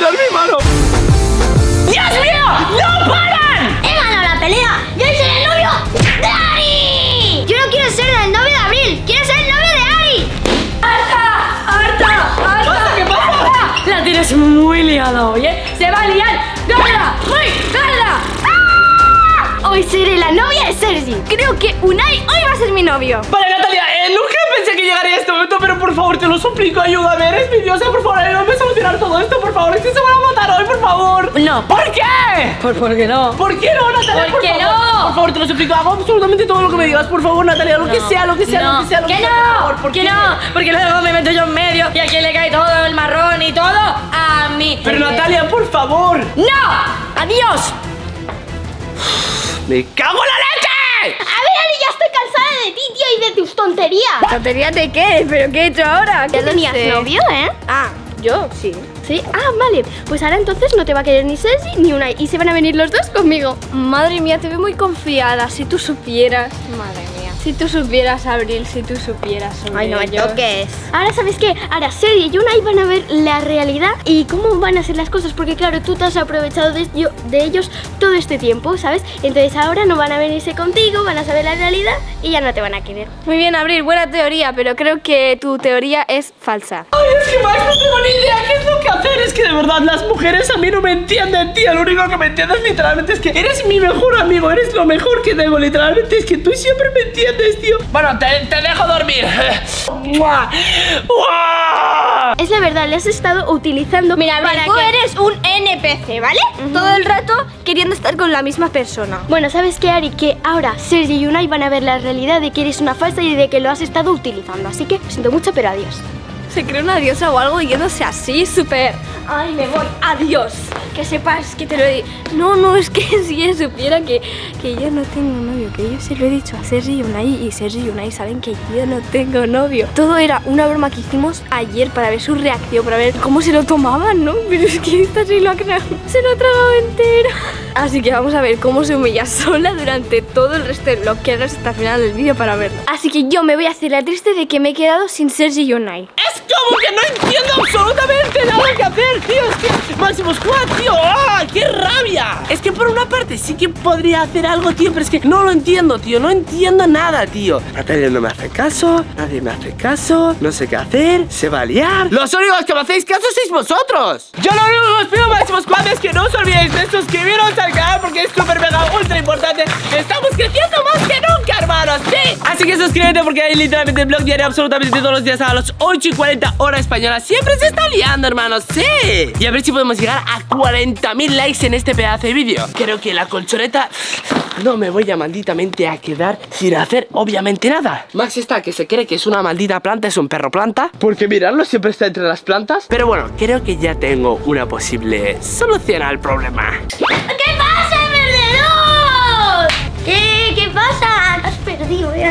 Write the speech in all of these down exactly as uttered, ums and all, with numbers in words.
¡Dios, mi mano! ¡Dios mío! ¡No paran! ¡He ganado la pelea! ¡Yo soy el novio de Ari! Yo no quiero ser el novio de Abril, quiero ser el novio de Ari. ¡Harta! ¡Harta! ¡Harta! ¿Pasa? ¿Qué pasa? La tienes muy liada hoy, ¿eh? ¡Se va a liar! ¡Garda! ¡Muy garda! ¡Ah! Hoy seré la novia de Sergi. Creo que Unai hoy va a ser mi novio. Vale, Natalia, eh, nunca pensé que llegaría a este momento, pero por favor, te lo suplico, ayúdame. Eres mi diosa, por favor, ayúdame a solucionar todo esto, por favor. Es que se van a matar hoy, por favor. No. ¿Por qué? ¿Por, por qué no? ¿Por qué no, Natalia? ¿Por por qué favor. no? Por favor, te lo suplico, hago absolutamente todo lo que me digas, por favor, Natalia, lo que No. sea, lo que sea, no. lo que sea, lo que, que sea, no, por favor, ¿por que qué? no, porque luego me meto yo en medio y aquí le cae todo el marrón y todo a mí. Pero Natalia, por favor. ¡No! ¡Adiós! ¡Me cago en la leche! A ver, Ari, ya estoy cansada de ti, tío, y de tus tonterías. ¿Tonterías de qué? ¿Pero qué he hecho ahora? ¿Ya tenías novio, eh? Ah, yo sí. Sí, ah, vale. Pues ahora entonces no te va a querer ni Sergi ni Unai y se van a venir los dos conmigo. Madre mía, te veo muy confiada. Si tú supieras. Madre mía. Si tú supieras, Abril, si tú supieras sobre Ay, no me ellos. toques. Ahora, ¿sabes qué? Ahora Sergi y Unai van a ver la realidad y cómo van a ser las cosas. Porque claro, tú te has aprovechado de, ello- de ellos todo este tiempo, ¿sabes? Entonces ahora no van a venirse contigo, van a saber la realidad y ya no te van a querer. Muy bien, Abril, buena teoría, pero creo que tu teoría es falsa. Ay, es que Max, no tengo ni idea qué es lo que hacer. Es que de verdad las mujeres a mí no me entienden, tío. Lo único que me entiendes literalmente es que eres mi mejor amigo. Eres lo mejor que tengo, literalmente. Es que tú siempre me entiendes, tío. Bueno, te, te dejo dormir. ¡Mua! ¡Mua! Es la verdad, le has estado utilizando. Mira, Abril, para tú que... eres un N P C, ¿vale? Todo el rato queriendo estar con la misma persona. Bueno, ¿sabes qué, Ari? Que ahora Sergi y Unai van a ver la realidad de que eres una falsa y de que lo has estado utilizando. Así que lo siento mucho, pero adiós. Se cree una diosa o algo yéndose así, súper. Ay, me voy, adiós. Que sepas que te lo he dicho. No, no, es que si ella supiera que, que yo no tengo novio, que yo se lo he dicho a Sergi y Unai y Sergi y Unai saben que yo no tengo novio. Todo era una broma que hicimos ayer para ver su reacción, para ver cómo se lo tomaban, ¿no? Pero es que esta sí lo ha creado, se lo ha tragado entero. Así que vamos a ver cómo se humilla sola durante todo el resto del vlog. Quedaros hasta el final del vídeo para verlo. Así que yo me voy a hacer la triste de que me he quedado sin Sergi y Unai. Es como que no entiendo absolutamente nada que hacer, tío. Es que Máximo Squad, tío. ¡Ah! ¡Qué rabia! Es que por una parte sí que podría hacer algo, tío, pero es que no lo entiendo, tío. No entiendo nada, tío. Natalia no me hace caso, nadie me hace caso, no sé qué hacer, se va a liar. Los únicos que me hacéis caso sois vosotros. Yo lo único que os pido, Máximo Squad, es que no os olvidéis de suscribiros al canal porque es súper mega ultra importante. Estamos creciendo más que nunca, hermanos, sí. Así que suscríbete porque ahí literalmente el vlog diario absolutamente todos los días a las ocho y cuarenta hora española. Siempre se está liando, hermanos, sí. Y a ver si podemos llegar a cuarenta mil likes en este pedazo de vídeo. Creo que la colchoneta no me voy a malditamente a quedar sin hacer obviamente nada. Max está que se cree que es una maldita planta, es un perro planta, porque miradlo, siempre está entre las plantas. Pero bueno, creo que ya tengo una posible solución al problema. ¿Qué pasa, perdedor? ¿Qué? ¿Qué pasa? Has perdido, ¿eh?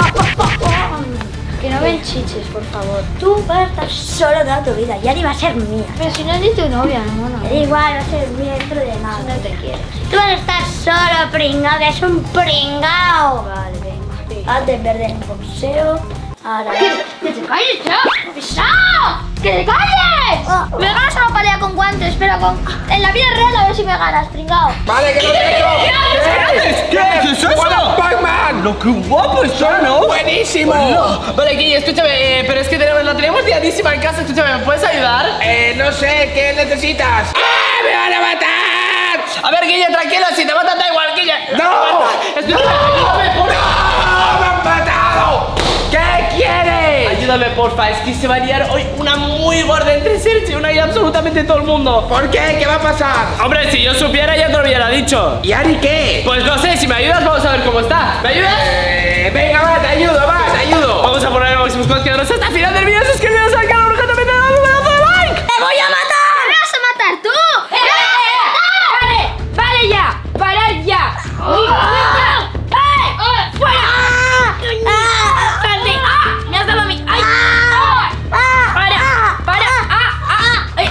Que no me enchiches, por favor. Tú vas a estar solo toda tu vida. Ya ni va a ser mía. Pero si no es ni tu novia, hermano. Da igual, va a ser mía dentro de nada. No te quieres. Tú vas a estar solo, pringao, que es un pringao. Vale, venga. Antes perder el boxeo. Ahora. ¡Que te calles ya! ¡Pesado! ¡Que te calles! Me ganas una pelea con guantes, pero con... en la vida real a ver si me ganas, pringao. Vale, que lo tengo. ¿Qué? ¿Qué es eso? ¡Hola, Pac-Man! ¡Lo que guapo está, ¿no? ¡Buenísimo! Vale, Guille, escúchame, eh, pero es que tenemos, la tenemos liadísima en casa. Escúchame, ¿me puedes ayudar? Eh, no sé, ¿qué necesitas? ¡Ah, me van a matar! A ver, Guille, tranquilo, si te matan da igual, Guille. ¡No! Escúchame, ayúdame, por ¡No! ¡Me han matado! ¿Qué quieres? Ayúdame, porfa, es que se va a liar hoy una muy gorda entre Sergi y una y absolutamente todo el mundo. ¿Por qué? ¿Qué va a pasar? Hombre, si yo supiera ya te lo hubiera dicho. ¿Y Ari qué? Pues no sé, si me ayudas vamos a ver cómo está. ¿Me ayudas? Eh, venga, va, te ayudo, va, te ayudo. Vamos a poner el máximo squad, quedaros hasta el final del vídeo. Suscribiros al canal, urgentemente dale un pedazo de like. ¡Te voy a matar! ¿Me vas a matar tú? ¡Me vas a matar! ¡Vale! ¡Vale ya! ¡Parad ya! ¡Ah! ¡Eh! ¡Fuera! ¡Ah! ¡Salte! ¡Ah! ¡Me has dado a mí! ¡Ay! ¡Ah! ¡Ah! ¡Para! ¡Para! ¡Ah! ¡Ah! ¡Ay!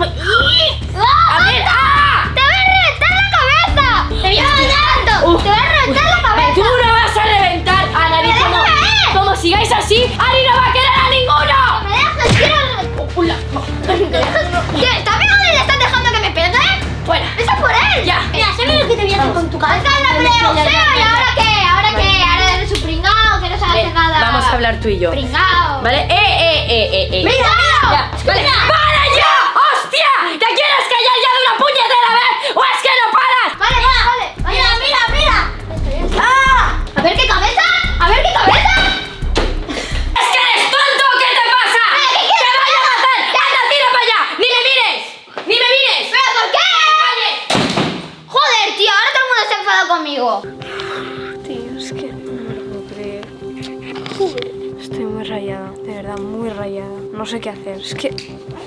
¡A ver! ¡Ah! ¡Te voy a reventar la cabeza! ¡Te voy a matar! ¡Te voy a reventar la cabeza! ¡Tú no vas a reventar a nadie! ¡Me Como, dejas! como sigáis así, Ari no va a querer a ninguno. ¡Me dejas! ¡Quiero! Hola. ¿Qué? ¿Está pegado y le estás dejando de viaje con tu cabeza en la boxeo. ¿Y ahora qué? ¿Ahora qué? Ahora eres un pringao que no sabes hacer nada. Vamos a hablar tú y yo. Pringao. ¿Vale? ¡Eh, eh, eh, eh! eh. ¡Mira, Ya, vale. ¡Para ya! ¡Hostia! ¿Te quieres callar ya de una puñetera vez? ¿O es que no paras? Vale, vale, vale. Mira, mira, mira. ¡Ah! A ver qué cabeza. A ver qué cabeza. ¡Es que eres tonto! ¿Qué te pasa? ¡Te voy a matar! ¡Anda, tira para allá! ¡Ni me mires! ¡Ni me mires! ¿Pero por qué? Joder, tío, ahora todo el mundo está enfadado conmigo. Tío, es que no me lo puedo creer. Joder, estoy muy rayada, de verdad, muy rayada. No sé qué hacer, es que...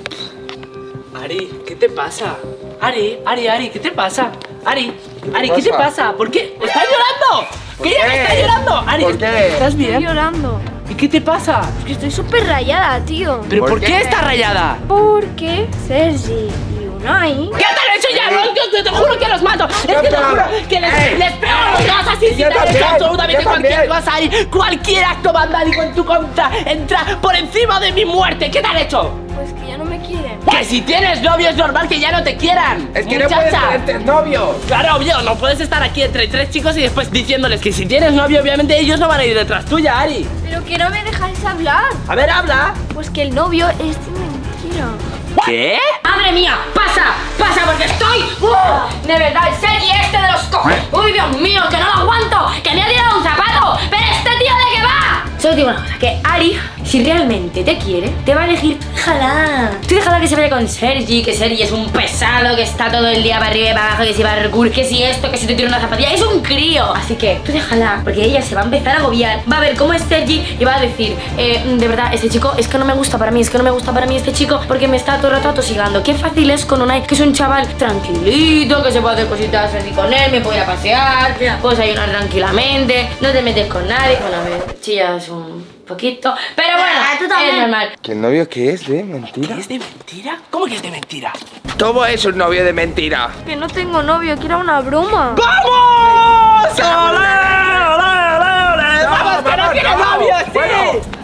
Ari, ¿qué te pasa? Ari, Ari, Ari, ¿qué te pasa? Ari, Ari, ¿qué te pasa? ¿Por qué? ¿Estás llorando? ¿Qué? ¿Estás llorando? Ari, ¿Por qué? ¿estás Estoy bien? llorando. ¿Y qué te pasa? Es que estoy súper rayada, tío. ¿Pero por, ¿Por qué? qué? estás rayada? Porque Sergi y Unai... ¿Qué te han hecho ya? No, yo te, te juro que los mato. Es que te juro que les, Ey. les pego a los dos así. Si Yo te han hecho también, absolutamente yo cualquier también. cosa ahí, cualquier acto vandálico en tu contra entra por encima de mi muerte. ¿Qué te han hecho? Pues que ya no me quieren. Que si tienes novio es normal que ya no te quieran. Es que no puedes muchacha. tener tres novios. Claro, obvio, no puedes estar aquí entre tres chicos y después diciéndoles que si tienes novio, obviamente ellos no van a ir detrás tuya, Ari. Pero que no me dejáis hablar. A ver, habla. Pues que el novio es de mentira. ¿Qué? ¡Madre mía! ¡Pasa! ¡Pasa! Porque estoy... ¡Uh! De verdad, el Sergi este de los co... ¡Uy, Dios mío! ¡Que no lo aguanto! ¡Que me ha tirado un zapato! ¡Pero este tío de qué va! Solo digo una cosa, que Ari, si realmente te quiere, te va a elegir. Déjala. Tú déjala que se vaya con Sergi, que Sergi es un pesado, que está todo el día para arriba y para abajo, que si va a recurrir, que si esto, que si te tira una zapatilla. Es un crío. Así que tú déjala, porque ella se va a empezar a agobiar. Va a ver cómo es Sergi y va a decir, eh, de verdad, este chico es que no me gusta para mí, es que no me gusta para mí este chico porque me está todo el rato atosigando. Qué fácil es con Unai, que es un chaval tranquilito, que se puede hacer cositas así con él, me puedo ir a pasear, puedo desayunar tranquilamente, no te metes con nadie. Bueno, a ver, chillas un poquito, pero bueno, es normal. ¿Que el novio qué es de mentira? ¿Es de mentira? ¿Cómo que es de mentira? Todo es un novio de mentira. Que no tengo novio, que era una broma. ¡Vamos! ¡Ole, ole, ole, ole! ¡Vamos, que no tiene novio, sí! Bueno.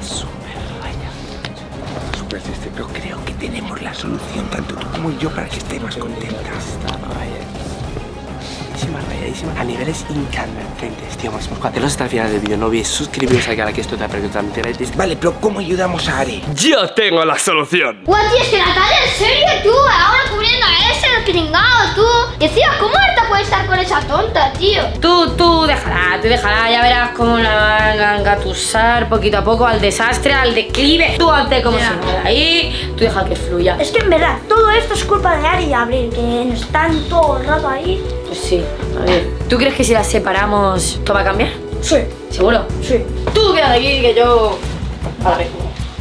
Súper triste, pero creo que tenemos la solución, tanto tú como yo, para que estés más contenta. Rayadísima, rayadísima. A niveles incandescentes, tío, Máximo Squad. Telos hasta el final del vídeo, no olvides suscribiros al canal, que esto te aparece totalmente gratis. Vale, pero ¿cómo ayudamos a Ari? Yo tengo la solución. Guau, tío, es que Natalia, en serio, tú, ahora cubriendo a ese, el pringao, tú. Y encima, ¿cómo Arta puede estar con esa tonta, tío? Tú, tú, déjala, tú déjala, ya verás cómo la van a engatusar poquito a poco al desastre, al declive. Tú hazte como si nada ahí, tú deja que fluya. Es que en verdad, todo esto es culpa de Ari y Abril, que están todo el rato ahí. Pues sí, a ver, ¿tú crees que si las separamos todo va a cambiar? Sí, ¿Seguro? sí. Tú quédate aquí que yo... Ahora mismo.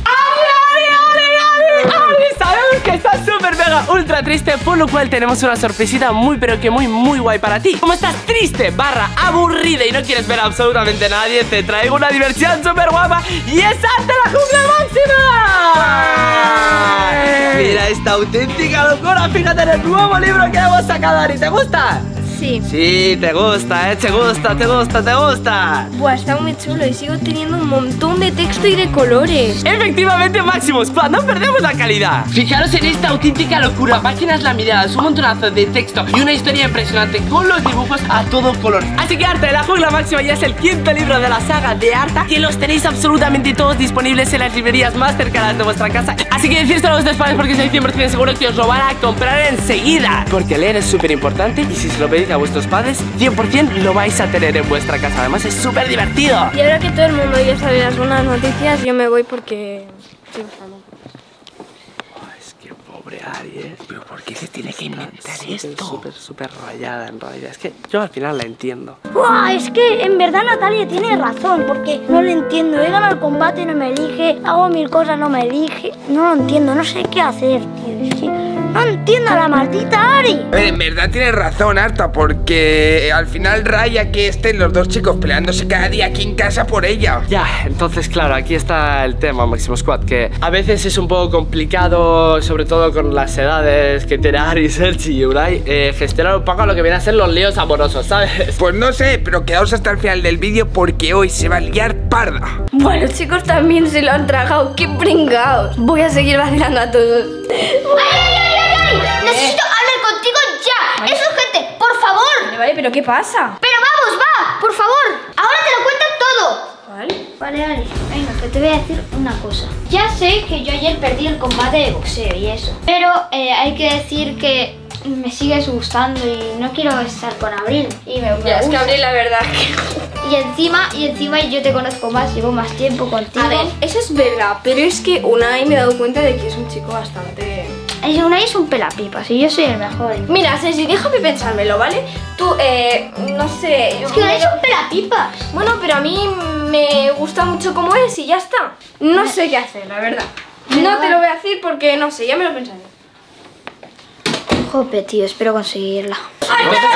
Sabemos que estás súper mega ultra triste, por lo cual tenemos una sorpresita muy pero que muy muy guay para ti. Como estás triste barra aburrida y no quieres ver a absolutamente nadie, te traigo una diversión súper guapa y es Arte la Jungla Máxima. Mira esta auténtica locura, fíjate en el nuevo libro que hemos sacado, Ari, ¿te gusta? Sí. Sí, te gusta, eh, te gusta, te gusta, te gusta. Buah, está muy chulo y sigo teniendo un montón de texto y de colores. Efectivamente, Máximo Squad, no perdemos la calidad. Fijaros en esta auténtica locura. Páginas laminadas, un montonazo de texto y una historia impresionante con los dibujos a todo color. Así que Arte de la Jungla Máxima ya es el quinto libro de la saga de Arta, que los tenéis absolutamente todos disponibles en las librerías más cercanas de vuestra casa. Así que decírselo a vuestros padres porque estoy cien por cien seguro que os lo van a comprar enseguida. Porque leer es súper importante y si se lo pedís a vuestros padres, cien por cien lo vais a tener en vuestra casa. Además es súper divertido. Y ahora que todo el mundo ya sabe las buenas noticias, yo me voy porque estoy enfermo. Es que pobre Ari, ¿eh? ¿Pero por qué se tiene que inventar Súper, esto? súper, súper rayada en realidad. Es que yo al final la entiendo. Buah, es que en verdad Natalia tiene razón, porque no lo entiendo. He ganado el combate, no me elige, hago mil cosas, no me elige. No lo entiendo, no sé qué hacer, tío. Es que no entiendo a la maldita Ari. A ver, en verdad tienes razón, Arta, porque al final raya que estén los dos chicos peleándose cada día aquí en casa por ella. Ya, entonces claro, aquí está el tema, Máximo Squad, que a veces es un poco complicado, sobre todo con las edades que tiene Ari, Sergi y Unai, eh, gestionar un poco lo que viene a ser los líos amorosos, ¿sabes? Pues no sé, pero quedaos hasta el final del vídeo porque hoy se va a liar parda. Bueno, chicos, también se lo han tragado. ¡Qué pringaos! Voy a seguir vacilando a todos. ¡Ay, ay, ay, ay, ay! Necesito hablar contigo ya. ¡Es urgente! ¡Por favor! Vale, vale, pero ¿qué pasa? ¡Pero vamos, va! ¡Por favor! ¡Ahora te lo cuentan todo! Vale. Vale, Ari, venga, que te voy a decir una cosa. Ya sé que yo ayer perdí el combate de boxeo y eso, pero eh, hay que decir que me sigues gustando y no quiero estar con Abril. Y me, me Ya, es que gusta. Abril, la verdad que... Y encima, y encima yo te conozco más, llevo más tiempo contigo. A ver, eso es verdad, pero es que Unai me he dado cuenta de que es un chico bastante... Es Unai es un pelapipas y yo soy el mejor. Mira, Ceci, déjame pensármelo, ¿vale? Tú, eh, no sé... yo Es que Unai me- es un pelapipas. Bueno, pero a mí me gusta mucho como es y ya está. No sé qué hacer, la verdad. No te lo voy a decir porque no sé, ya me lo pensaré. Jope, tío, espero conseguirla. ¡Harta, harta,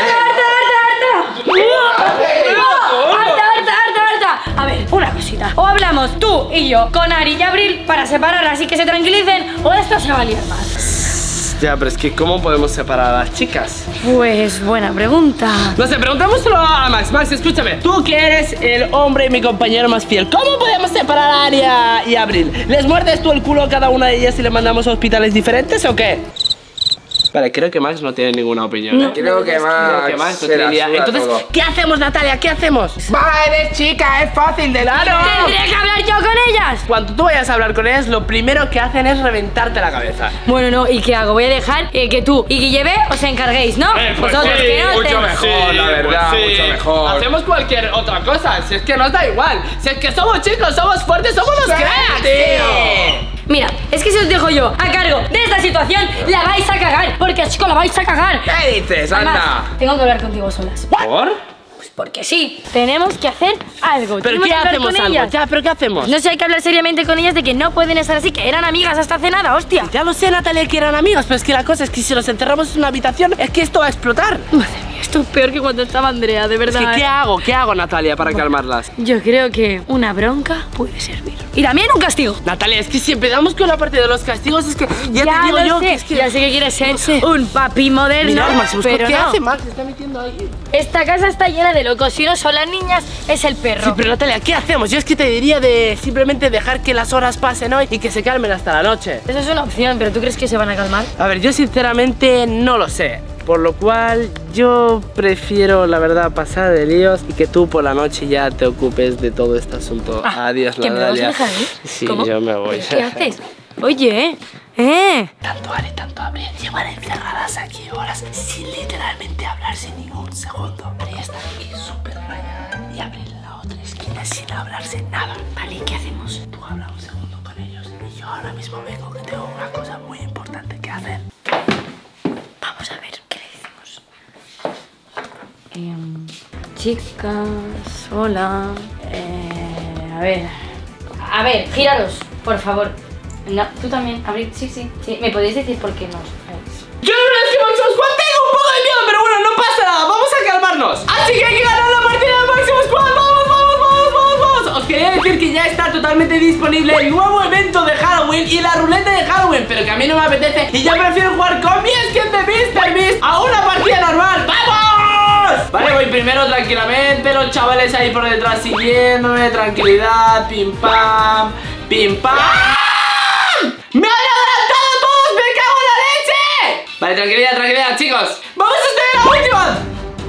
harta, harta, harta! ¡Harta, harta, harta, harta! A ver, una cosita. O hablamos tú y yo con Ari y Abril para separarlas y que se tranquilicen, o esto se va a liar más. Ya, pero es que ¿cómo podemos separar a las chicas? Pues buena pregunta. No sé, preguntámoslo a Max. Max, escúchame. Tú que eres el hombre y mi compañero más fiel, ¿cómo podemos separar a Aria y a Abril? ¿Les muerdes tú el culo a cada una de ellas y le mandamos a hospitales diferentes o qué? Vale, creo que Max no tiene ninguna opinión. ¿eh? Creo que más. Creo que Max no tiene ni idea. Entonces, ¿qué hacemos, Natalia? ¿Qué hacemos? Va, eres chica, es fácil de ¡Claro! ¿Tendré que hablar yo con ellas? Cuando tú vayas a hablar con ellas, lo primero que hacen es reventarte la cabeza. Bueno, no, ¿y qué hago? Voy a dejar eh, que tú y Guillebe os encarguéis, ¿no? Eh, pues Vosotros sí, que no mucho te- mejor, la verdad, pues mucho mejor. Hacemos cualquier otra cosa, si es que nos da igual. Si es que somos chicos, somos fuertes, somos los cracks, tío. Mira, es que si os dejo yo a cargo de esta situación, la vais a cagar. Porque, chico, la vais a cagar. ¿Qué dices, Además, anda? tengo que hablar contigo solas. ¿Por? Pues porque sí, tenemos que hacer algo. ¿Pero Tenemos qué que hablar hacemos con algo? ellas. Ya, ¿pero qué hacemos? No sé, hay que hablar seriamente con ellas de que no pueden estar así, que eran amigas hasta hace nada, hostia. Ya lo sé, Natalia, que eran amigos, pero es que la cosa es que si nos encerramos en una habitación, es que esto va a explotar. Madre mía, esto es peor que cuando estaba Andrea, de Es verdad. que, ¿qué ¿eh? hago? ¿Qué hago, Natalia, para calmarlas? Yo creo que una bronca puede servir. Y también un castigo. Natalia, es que si empezamos con la parte de los castigos, es que ya, te digo lo yo sé. que es que... Ya sé que quieres ser No sé. un papi moderno. Mirad, Maximus, pero ¿qué no. hace Max? Se está metiendo ahí. Esta casa está llena de locos. Si no son las niñas, es el perro. Sí, pero Natalia, ¿qué hacemos? Yo es que te diría de simplemente dejar que las horas pasen hoy y que se calmen hasta la noche. Eso es una opción, pero ¿tú crees que se van a calmar? A ver, yo sinceramente no lo sé. Por lo cual yo prefiero, la verdad, pasar de líos y que tú por la noche ya te ocupes de todo este asunto. Ah, Adiós, ¿que me vas a Natalia. dejar ir? Sí, ¿Cómo? yo me voy. ¿Qué haces? Oye, ¿eh? Tanto Ari, tanto Abril llevan encerradas aquí horas sin literalmente hablar sin ningún segundo. Ari está aquí súper rayada y Abril en la otra esquina sin hablarse nada. Vale, ¿qué hacemos? Tú habla un segundo con ellos y yo ahora mismo vengo que tengo una cosa muy importante que hacer. Vamos a ver, ¿qué le decimos? Em, chicas, hola. Eh, a ver. A ver, giraros, por favor. No, tú también, Abril, sí, sí, sí. ¿Me podéis decir por qué no os vais? Yo la verdad es que Maximus Squad tengo un poco de miedo, pero bueno, no pasa nada, vamos a calmarnos. Así que hay que ganar la partida de Maximus Squad, vamos, vamos, vamos, vamos, vamos. Os quería decir que ya está totalmente disponible el nuevo evento de Halloween y la ruleta de Halloween, pero que a mí no me apetece y yo prefiero jugar con mi skin de míster Beast a una partida normal. ¡Vamos! Vale, voy primero tranquilamente, los chavales ahí por detrás siguiéndome, tranquilidad, pim pam, pim pam. ¡Me han adelantado todos! ¡Me cago en la leche! Vale, tranquilidad, tranquilidad, chicos. ¡Vamos a estar en la última!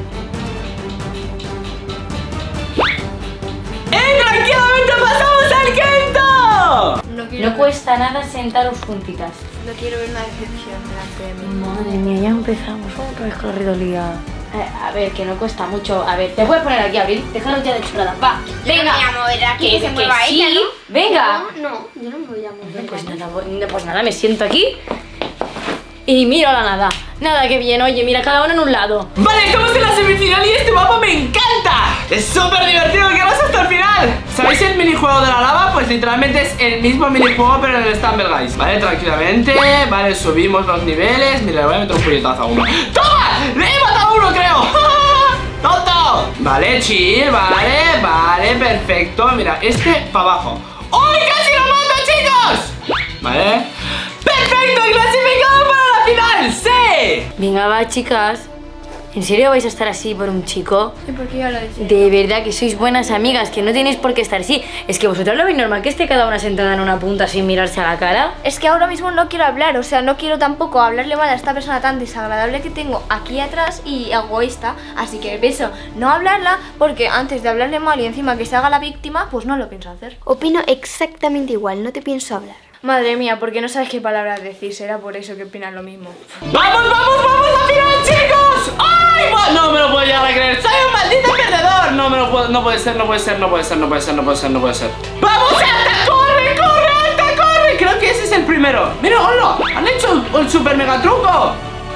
¡Eh, tranquilamente pasamos al quinto! No quiero, No cuesta nada sentaros juntitas. no quiero ver una decepción delante de mí. Madre mía, ya empezamos otra vez con la rivalidad. Eh, a ver, que no cuesta mucho. A ver, te puedes poner aquí, Abril. Dejaros ya de chulada. Va, venga. no me voy a mover aquí, que se mueva sí. ella, ¿no? Venga. No, no, yo no me voy a mover. Pues nada, voy- pues nada, me siento aquí y miro a la nada. Nada, que bien, oye, mira, cada uno en un lado. Vale, estamos en la semifinal y este mapa me encanta. Es súper divertido, quedamos hasta el final. ¿Sabéis el minijuego de la lava? Pues literalmente es el mismo minijuego pero en el Stumble Guys. Vale, tranquilamente, vale, subimos los niveles. Mira, le voy a meter un puñetazo a uno. ¡Toma! ¡Le he matado a uno, creo! ¡Tonto! Vale, chill, vale, vale, perfecto. Mira, este para abajo. ¡Uy, casi lo mato, chicos! Vale. ¡Perfecto! ¡Clasificado para la final! ¡Sí! Venga, va, chicas. ¿En serio vais a estar así por un chico? ¿Y por qué ya lo decís? De verdad que sois buenas amigas, que no tenéis por qué estar así. Es que vosotros lo veis normal que esté cada una sentada en una punta sin mirarse a la cara. Es que ahora mismo no quiero hablar, o sea, no quiero tampoco hablarle mal a esta persona tan desagradable que tengo aquí atrás y egoísta. Así que pienso no hablarla porque antes de hablarle mal y encima que se haga la víctima, pues no lo pienso hacer. Opino exactamente igual, no te pienso hablar. Madre mía, porque no sabes qué palabras decir, será por eso que opinas lo mismo. ¡Vamos, vamos, vamos a final, chicos! ¡Ay! No me lo puedo llegar a creer. ¡Soy un maldito perdedor! No me lo puedo, no puede ser, no puede ser, no puede ser, no puede ser, no puede ser, no puede ser. ¡Vamos, Alta! ¡Corre, corre, Alta, corre! Creo que ese es el primero. ¡Mira, hola! ¡Han hecho el super mega truco!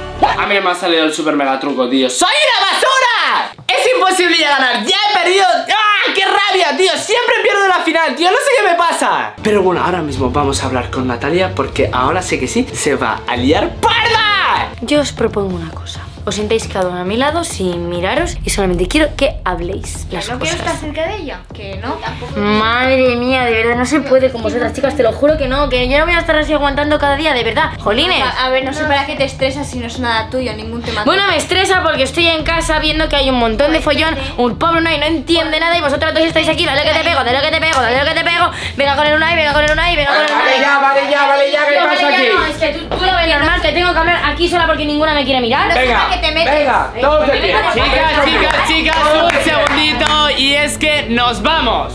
A mí me ha salido el super mega truco, tío. ¡Soy una basura! Es imposible ya ganar. ¡Ya he perdido! ¡Ah! ¡Qué rabia, tío! Siempre pierdo la final, tío. No sé qué me pasa. Pero bueno, ahora mismo vamos a hablar con Natalia porque ahora sé que sí, se va a liar parda. Yo os propongo una cosa. Os sentáis cada uno a mi lado sin miraros y solamente quiero que habléis las ¿No cosas. quiero estar cerca de ella? Que no. Madre mía, de verdad, no se puede con vosotras, chicas, te lo juro que no, que yo no voy a estar así aguantando cada día, de verdad. Jolines. A, a ver, no sé para qué te estresas si no es nada tuyo, ningún tema. Bueno, me estresa porque estoy en casa viendo que hay un montón de follón, un pobre Unai no entiende nada y vosotros dos estáis aquí, dale que te pego, dale que te pego, dale que te pego. Venga con el Unai, venga con el Unai, venga con el Unai. Vale ya, vale ya, vale ya, ¿qué No, pasa vale, aquí? ya no, es que tú, tú lo ves normal, que tengo que hablar aquí sola porque ninguna me quiere mirar. Venga, que te metes. venga, todos de pie. Chicas, chicas, chicas, un segundito. Y es que nos vamos.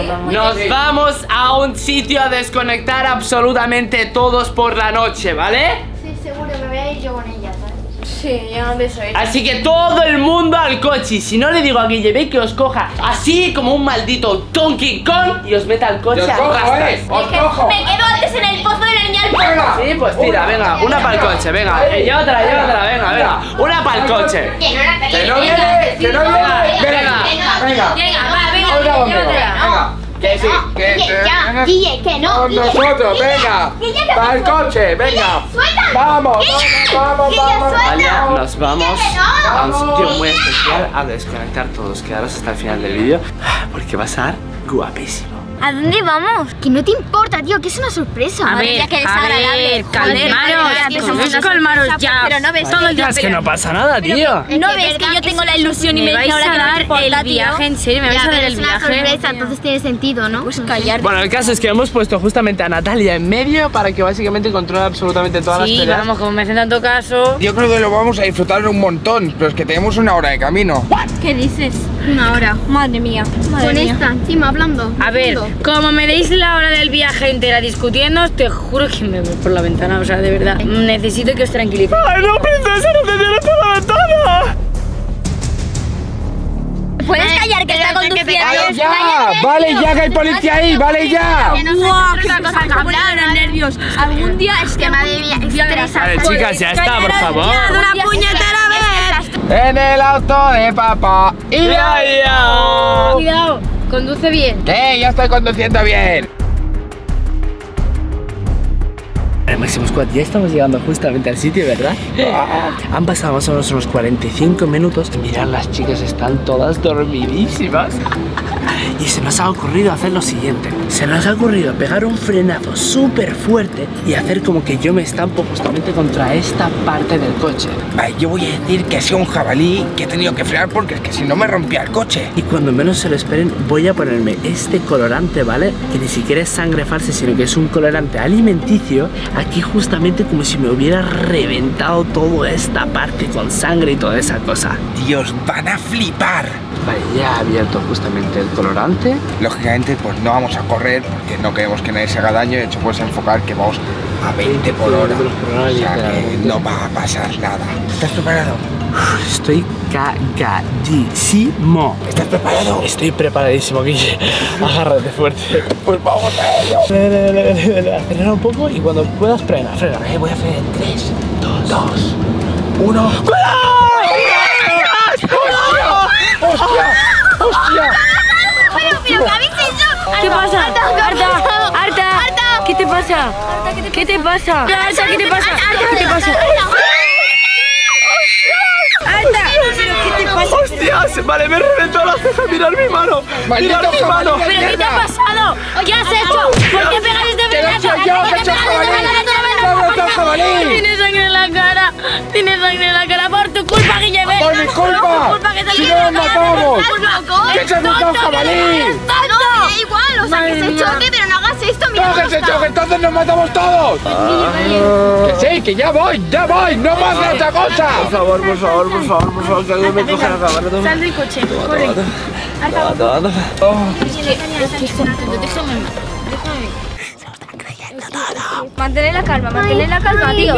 Nos vamos a un sitio a desconectar absolutamente todos por la noche, ¿vale? Sí, seguro, me voy a ir yo con ella, ¿sabes? Sí, yo no pienso ir. Así que todo el mundo al coche. Y si no le digo a Guille ve que os coja así como un maldito Donkey Kong y os meta al coche Os a cojo, rastras. eh. Os cojo. Me quedo antes en el pozo de la niña al Venga. Sí, pues tira, venga, una para el coche, venga. Y otra, y otra, venga, venga. Una para el coche. Que no viene, que no viene. Venga, venga. Venga, va, venga, Otra conmigo. llévatela. Venga. Que sí, que Guille, ya, venga. Guille, que no, Con Guille, nosotros, Guille, venga. Guille, no Para el te- coche, venga. suelta. Vamos, Guille, vamos, vamos, Guille, vamos. suelta. Vaya, nos vamos Guille, no. a un sitio muy especial a desconectar todos. Quedaros hasta el final del vídeo porque va a ser guapísimo. ¿A dónde vamos? Que no te importa, tío, que es una sorpresa. A ver, que a ver, calmaros, podéis calmaros ya. Pero no ves todo el día Es que no pasa nada, tío. No ves que yo tengo la ilusión y me vais dice ahora a que no dar te importa, el tío. viaje, en serio, me vais a dar el Es una viaje. sorpresa, entonces tiene sentido, ¿no? Pues callar. Bueno, el caso es que hemos puesto justamente a Natalia en medio para que básicamente controle absolutamente todas las Sí, peleas. vamos, como me hacen tanto caso. Yo creo que lo vamos a disfrutar un montón, pero es que tenemos una hora de camino. ¿Qué dices? Una hora. Madre mía. Madre Con mía. esta, encima, hablando. A ver, como me deis la hora del viaje entera discutiendo, te juro que me voy por la ventana, o sea, de verdad. Necesito que os tranquilicéis. ¡Ay, no, princesa! ¡No te tienes por la ventana! ¿Puedes callar que está conduciendo? ¡Vale ya! ¡Vale ya que hay policía ahí! ¡Vale ya! ¡Guau! ¡Qué cosa que hablar, nervios! Algún día es que madre mía, estresa. Vale, chicas, ya está, por favor. ¡Una puñetera vez! En el auto de papá. ¡Y ¡Ya, ya! Cuidado, conduce bien. ¡Eh! Ya estoy conduciendo bien. El Máximo Squad, ya estamos llegando justamente al sitio, ¿verdad? Han pasado más o menos unos cuarenta y cinco minutos. Mirad, las chicas están todas dormidísimas. Y se nos ha ocurrido hacer lo siguiente. Se nos ha ocurrido pegar un frenazo súper fuerte y hacer como que yo me estampo justamente contra esta parte del coche. Vale, yo voy a decir que ha sido un jabalí que he tenido que frenar porque es que si no me rompía el coche. Y cuando menos se lo esperen voy a ponerme este colorante, ¿vale? Que ni siquiera es sangre falsa, sino que es un colorante alimenticio. Aquí justamente como si me hubiera reventado toda esta parte con sangre y toda esa cosa. Dios, van a flipar. Vale, ya he abierto justamente el colorante. Lógicamente, pues no vamos a correr porque no queremos que nadie se haga daño. De hecho, puedes enfocar que vamos a veinte por hora. O sea que no va a pasar nada. ¿Estás preparado? Estoy cagadísimo. ¿Estás preparado? Estoy preparadísimo, Guille. Agárrate fuerte. Pues vamos a ello. Frena un poco y cuando puedas frena, frena. Eh, voy a hacer en tres, dos, uno. ¡Hostia! ¡Hostia! Pero, pero, ¿qué habéis hecho? ¿Qué pasa? Arta, Arta, ¿qué te pasa? ¿Qué te pasa? Arta, ¿qué te pasa? ¿Qué te pasa? Arta, ¿qué te pasa? ¡Hostias! Vale, me reventó la ceja. Mirad mi mano. ¡Maldito Mirad mi mano. jabalí de ¿Pero qué te ha mierda! pasado? ¿Qué has hecho? ¿Por qué pegáis este ¡Que lo he hecho yo! ¡Que he hecho el jabalí! ¡Que he hecho el jabalí! Tienes sangre en la cara, tienes sangre en la cara por tu culpa, Guillermo. ¡Por mi culpa! culpa! ¡Si no nos matamos! ¡Que se ha montado un jabalí! No, me da igual, o sea, que se choque, pero no hagas esto, mira. ¡No, que se choque! ¡Entonces nos matamos todos! ¡Que sí, que ya voy, ya voy! ¡No pasa otra cosa! Por favor, por favor, por favor, por favor, que alguien me coja la cámara. Sal del coche, corre. Mantener la calma, mantener la calma, tío.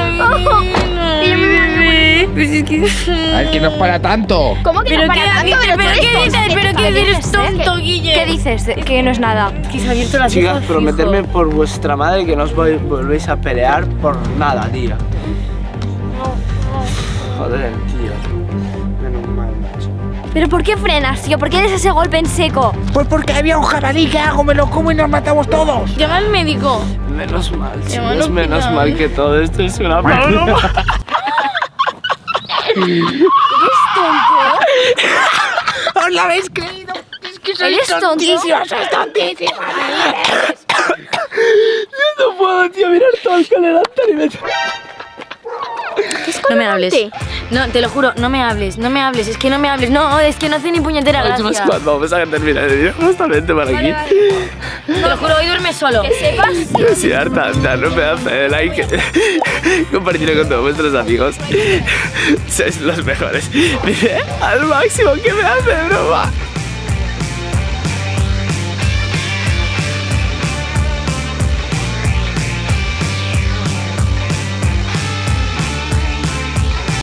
A ver, que nos para tanto. ¿Cómo que no para tanto? ¿Pero qué dices? ¿Pero qué eres tonto, ¿Qué Guille? dices? Que no es nada. Que se ha abierto la Chicas, ceja, prometerme fijo. por vuestra madre que no os voy- volvéis a pelear por nada, tío. Joder, tío. Menos mal, macho. ¿Pero por qué frenas, tío? ¿Por qué des ese golpe en seco? Pues porque había un jabalí, ¿qué hago? Me lo como y nos matamos todos. Llama al médico. Menos mal, Llama al chicos, menos hospital. mal que todo esto es una broma. ¿Os lo habéis creído? Es que sois ¿Eres tonto? tontísimos, sois tontísimos. No puedo, tío, mirar todo el que levantan y me... No me hables. No, te lo juro, no me hables, no me hables, es que no me hables. No, es que no hace ni puñetera Últimas gracia. cuando vamos a terminar el vídeo justamente por aquí. Te lo juro, hoy duerme solo. Que sepas. Yo estoy harta, darle un pedazo de like, compartirlo con todos vuestros amigos. Sois los mejores. Dice, al máximo que me hace broma.